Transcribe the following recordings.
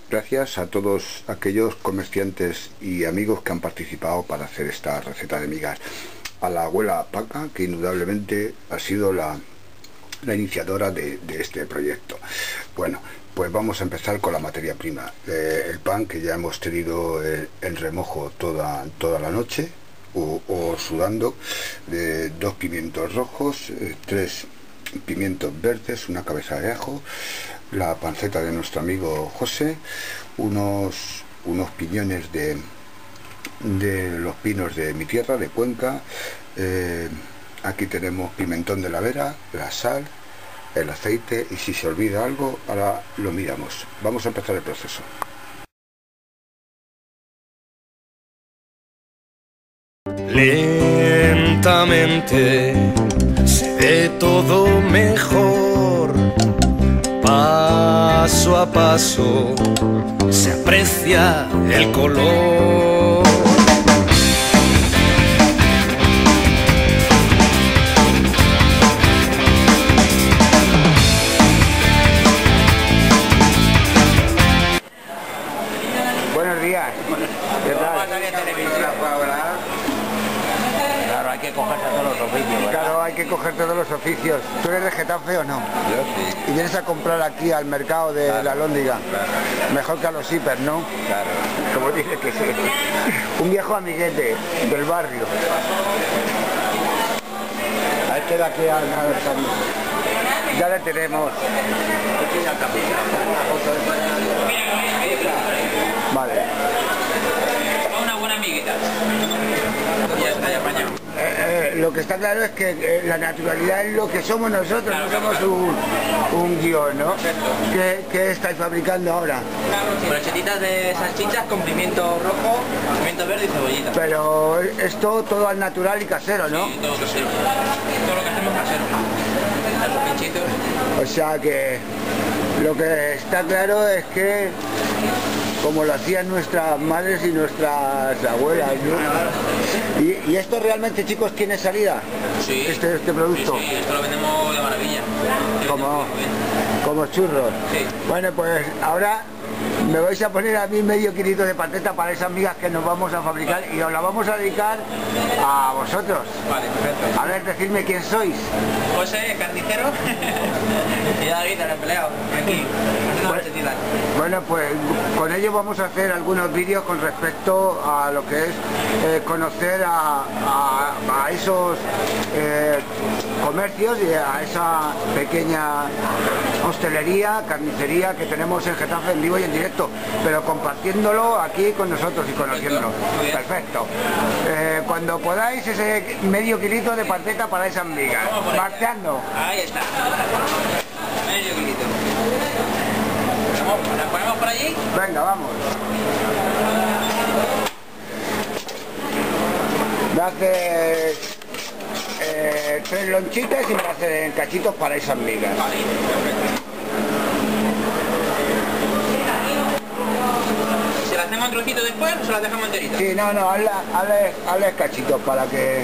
Gracias a todos aquellos comerciantes y amigos que han participado para hacer esta receta de migas. A la abuela Paca, que indudablemente ha sido la iniciadora de este proyecto. Bueno, pues vamos a empezar con la materia prima. El pan, que ya hemos tenido en remojo toda la noche o sudando, 2 pimientos rojos, 3 pimientos verdes, una cabeza de ajo, la panceta de nuestro amigo José, unos piñones de los pinos de mi tierra, de Cuenca. Aquí tenemos pimentón de la Vera, la sal, el aceite, y si se olvida algo, ahora lo miramos. Vamos a empezar el proceso. Lentamente se ve todo mejor, paso a paso se aprecia el color. Buenos días. ¿Qué tal? Claro, hay que cogerse todos los oficios, ¿verdad? Claro, hay que coger todos los oficios. ¿Tú eres de Getafe o no? Yo sí. Y vienes a comprar aquí al mercado de la Alhóndiga. Claro. Mejor que a los hiper, ¿no? Claro. Como dice que sí. Un viejo amiguete del barrio. A este de aquí a ver, ya le tenemos. Vale. Una buena amiguita. Ya está, ya apañado. Lo que está claro es que la naturalidad es lo que somos nosotros, no somos un guión, ¿no? ¿Qué estáis fabricando ahora? Brochetitas de salchichas con pimiento rojo, pimiento verde y cebollita. Pero esto todo al natural y casero, ¿no? Sí, todo casero. Todo lo que hacemos casero. Los pinchitos. O sea que lo que está claro es que, como lo hacían nuestras madres y nuestras abuelas, ¿no? ¿Y esto realmente, chicos, tiene salida? Sí. Este producto. Sí, esto lo vendemos de maravilla. Como churros. Sí. Bueno, pues ahora me vais a poner a mí medio kilito de patata para esas migas que nos vamos a fabricar, y os la vamos a dedicar a vosotros. Vale, perfecto. A ver, decidme quién sois. José, carnicero. Y David, el empleado. Aquí. Haciendo brochetitas. Bueno, pues con ello vamos a hacer algunos vídeos con respecto a lo que es conocer a esos comercios y a esa pequeña hostelería, carnicería que tenemos en Getafe en vivo y en directo, pero compartiéndolo aquí con nosotros y conociéndolo. Perfecto. Cuando podáis, ese medio kilito de patata para esas migas. Marchando. Ahí está. Medio kilito. ¿La ponemos por allí? Venga, vamos. Me haces 3 lonchitas y me haces cachitos para esas migas. Vale, perfecto. ¿Se las hacemos en trocitos después o se las dejamos enteritas? Sí, no, hazle cachitos para que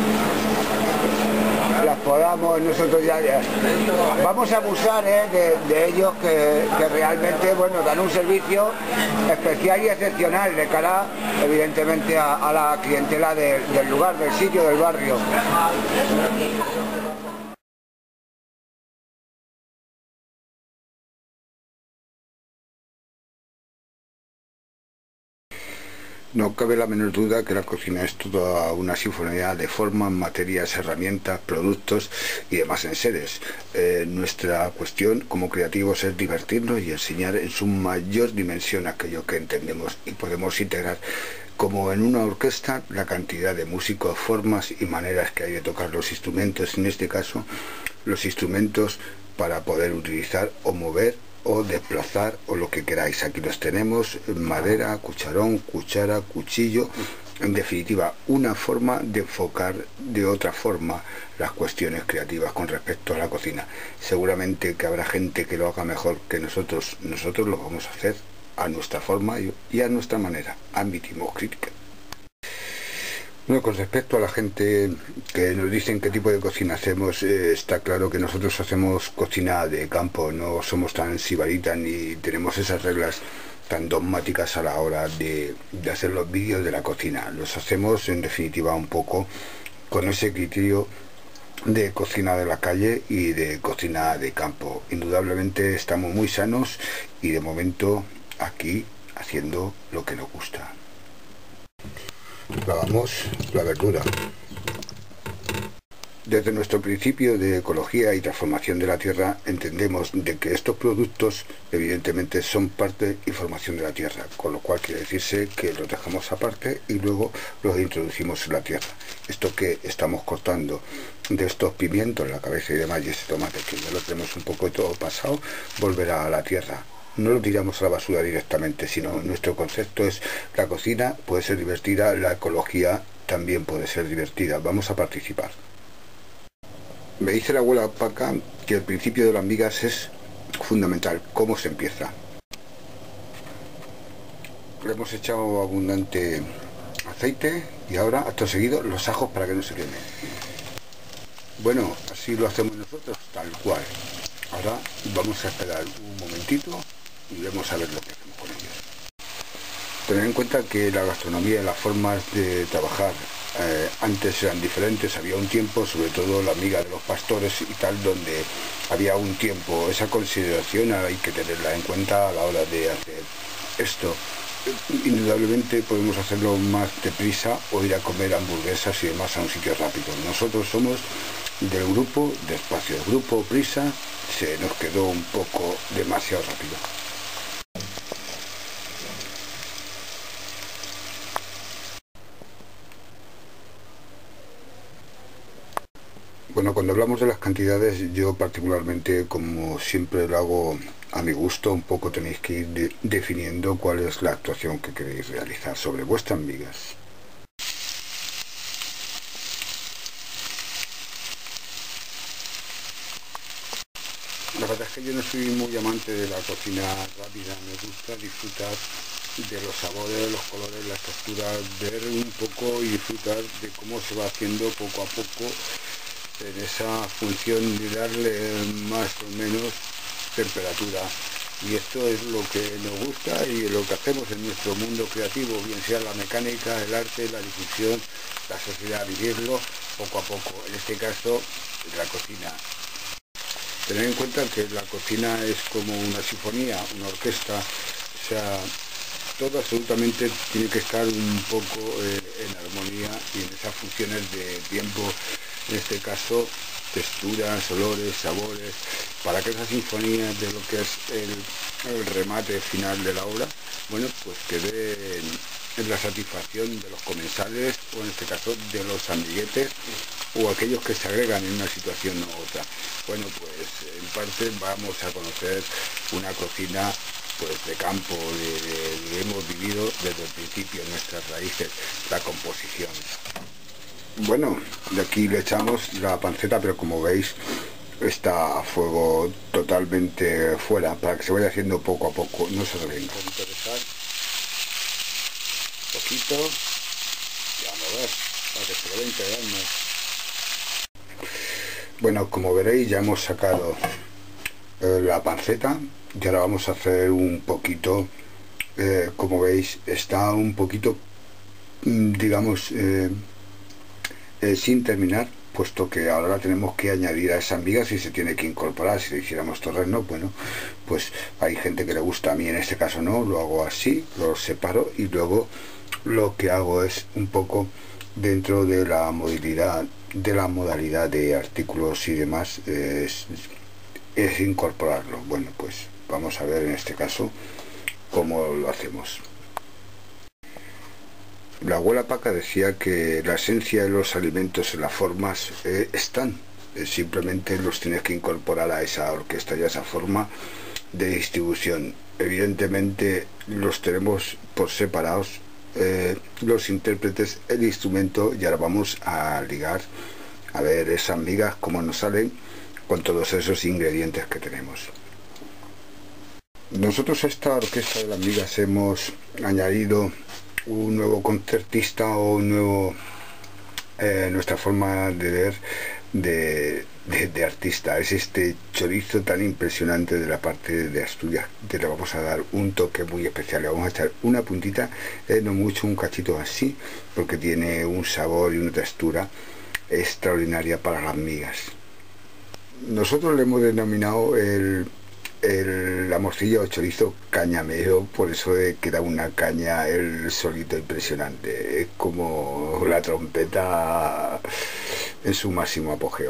las podamos nosotros ya. Vamos a abusar de ellos que realmente, bueno, dan un servicio especial y excepcional de cara, evidentemente, a la clientela del lugar, del sitio, del barrio. No cabe la menor duda que la cocina es toda una sinfonía de formas, materias, herramientas, productos y demás enseres. Nuestra cuestión como creativos es divertirnos y enseñar en su mayor dimensión aquello que entendemos y podemos integrar, como en una orquesta, la cantidad de músicos, formas y maneras que hay de tocar los instrumentos, en este caso los instrumentos para poder utilizar o mover o desplazar o lo que queráis. Aquí los tenemos: madera, cucharón, cuchara, cuchillo. En definitiva, una forma de enfocar de otra forma las cuestiones creativas con respecto a la cocina. Seguramente que habrá gente que lo haga mejor que nosotros. Nosotros lo vamos a hacer a nuestra forma y a nuestra manera. Admitimos crítica. Bueno, con respecto a la gente que nos dicen qué tipo de cocina hacemos, está claro que nosotros hacemos cocina de campo, no somos tan sibaritas ni tenemos esas reglas tan dogmáticas a la hora de hacer los vídeos de la cocina. Los hacemos en definitiva un poco con ese criterio de cocina de la calle y de cocina de campo. Indudablemente estamos muy sanos y de momento aquí haciendo lo que nos gusta. Lavamos la verdura. Desde nuestro principio de ecología y transformación de la tierra entendemos de que estos productos evidentemente son parte y formación de la tierra, con lo cual quiere decirse que los dejamos aparte y luego los introducimos en la tierra. Esto que estamos cortando de estos pimientos, la cabeza y demás, y ese tomate que ya lo tenemos un poco todo pasado, volverá a la tierra. No lo tiramos a la basura directamente, sino nuestro concepto es: la cocina puede ser divertida, la ecología también puede ser divertida, vamos a participar. Me dice la abuela Paca que el principio de las migas es fundamental. ¿Cómo se empieza? Le hemos echado abundante aceite y ahora, acto seguido, los ajos para que no se quemen. Bueno, así lo hacemos nosotros, tal cual. Ahora vamos a esperar un momentito y vamos a ver lo que hacemos con ellos. Tener en cuenta que la gastronomía y las formas de trabajar antes eran diferentes. Había un tiempo, sobre todo la miga de los pastores y tal, donde había un tiempo. Esa consideración hay que tenerla en cuenta a la hora de hacer esto. Indudablemente podemos hacerlo más deprisa o ir a comer hamburguesas y demás a un sitio rápido. Nosotros somos del grupo despacio, el grupo prisa se nos quedó un poco demasiado rápido. Bueno, cuando hablamos de las cantidades, yo particularmente, como siempre lo hago a mi gusto, un poco tenéis que ir definiendo cuál es la actuación que queréis realizar sobre vuestras migas. La verdad es que yo no soy muy amante de la cocina rápida, me gusta disfrutar de los sabores, los colores, las texturas, ver un poco y disfrutar de cómo se va haciendo poco a poco en esa función de darle más o menos temperatura. Y esto es lo que nos gusta y lo que hacemos en nuestro mundo creativo, bien sea la mecánica, el arte, la difusión, la sociedad, vivirlo poco a poco. En este caso, la cocina. Tener en cuenta que la cocina es como una sinfonía, una orquesta, o sea, todo absolutamente tiene que estar un poco en armonía y en esas funciones de tiempo, en este caso texturas, olores, sabores, para que esa sinfonía de lo que es el remate final de la obra, bueno, pues quede en la satisfacción de los comensales o en este caso de los amiguetes o aquellos que se agregan en una situación u otra. Bueno, pues en parte vamos a conocer una cocina pues de campo, de hemos vivido desde el principio nuestras raíces, la composición. Bueno, de aquí le echamos la panceta, pero como veis está a fuego totalmente fuera, para que se vaya haciendo poco a poco, no se revenga. Un poquito de sal, poquito, ya vamos a ver, para que se lo vaya integrando. Bueno, como veréis ya hemos sacado la panceta y ahora vamos a hacer un poquito, como veis está un poquito, digamos, sin terminar, puesto que ahora tenemos que añadir a esas migas y se tiene que incorporar. Si le hiciéramos torrezno, bueno, pues hay gente que le gusta, a mí en este caso no, lo hago así, lo separo y luego lo que hago es un poco dentro de la modalidad de artículos y demás, es incorporarlo. Bueno, pues vamos a ver en este caso cómo lo hacemos. La abuela Paca decía que la esencia de los alimentos en las formas están, simplemente los tienes que incorporar a esa orquesta y a esa forma de distribución. Evidentemente los tenemos por separados, los intérpretes, el instrumento, y ahora vamos a ligar a ver esas migas cómo nos salen con todos esos ingredientes que tenemos. Nosotros a esta orquesta de las migas hemos añadido un nuevo concertista o un nuevo nuestra forma de ver de artista. Es este chorizo tan impresionante de la parte de Asturias, que le vamos a dar un toque muy especial. Le vamos a echar una puntita, no mucho, un cachito así, porque tiene un sabor y una textura extraordinaria para las migas. Nosotros le hemos denominado la morcilla o chorizo cañamero, por eso que da una caña el solito impresionante. Es como la trompeta en su máximo apogeo.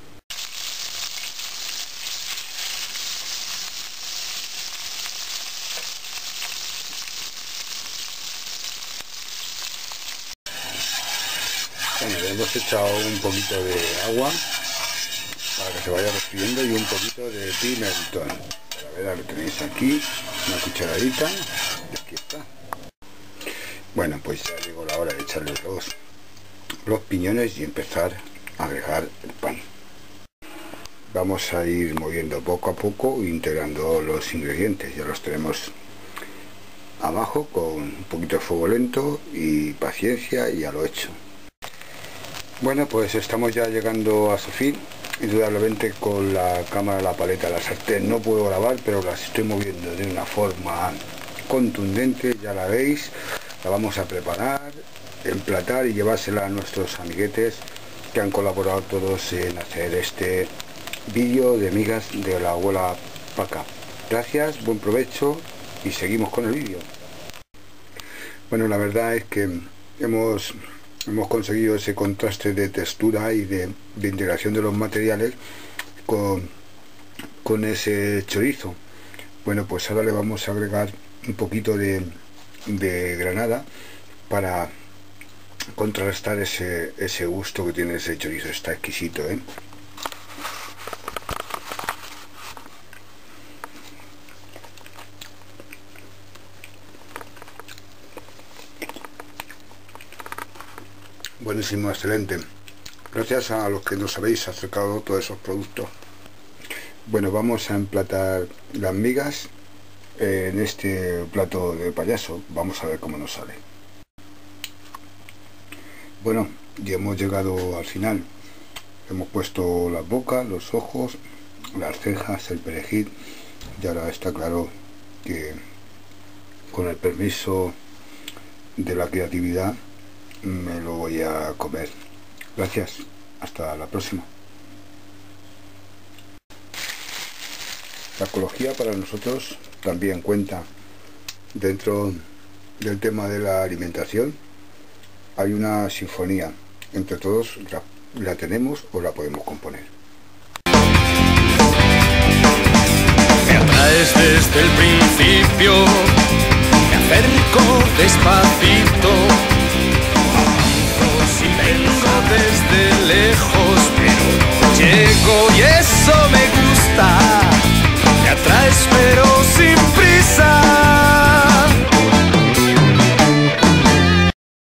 Bueno, le hemos echado un poquito de agua para que se vaya refiriendo y un poquito de pimentón. A ver, lo tenéis aquí, una cucharadita, y aquí está. Bueno, pues ya llegó la hora de echarle los piñones y empezar a agregar el pan. Vamos a ir moviendo poco a poco, integrando los ingredientes. Ya los tenemos abajo con un poquito de fuego lento y paciencia, y a lo hecho. Bueno, pues estamos ya llegando a su fin. Indudablemente con la cámara, la paleta, la sartén no puedo grabar, pero las estoy moviendo de una forma contundente, ya la veis. La vamos a preparar, emplatar y llevársela a nuestros amiguetes que han colaborado todos en hacer este vídeo de migas de la abuela Paca. Gracias, buen provecho y seguimos con el vídeo. Bueno, la verdad es que hemos conseguido ese contraste de textura y de integración de los materiales con ese chorizo. Bueno, pues ahora le vamos a agregar un poquito de granada para contrarrestar ese gusto que tiene ese chorizo. Está exquisito, ¿eh? Buenísimo, excelente. Gracias a los que nos habéis acercado todos esos productos. Bueno, vamos a emplatar las migas en este plato de payaso. Vamos a ver cómo nos sale. Bueno, ya hemos llegado al final. Hemos puesto las bocas, los ojos, las cejas, el perejil. Y ahora está claro que con el permiso de la creatividad me lo voy a comer. Gracias, hasta la próxima. La ecología para nosotros también cuenta. Dentro del tema de la alimentación hay una sinfonía. Entre todos la tenemos o la podemos componer. Me atraes desde el principio, me acerco despacito. Si vengo desde lejos, pero no llego y eso me gusta.